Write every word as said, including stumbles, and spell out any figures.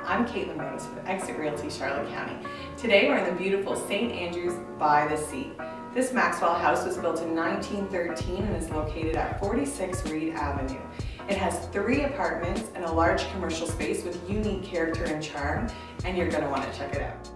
I'm Katelyn Rodas with Exit Realty Charlotte County. Today we're in the beautiful Saint Andrews by the Sea. This Maxwell house was built in nineteen thirteen and is located at forty-six Reed Avenue. It has three apartments and a large commercial space with unique character and charm, and you're going to want to check it out.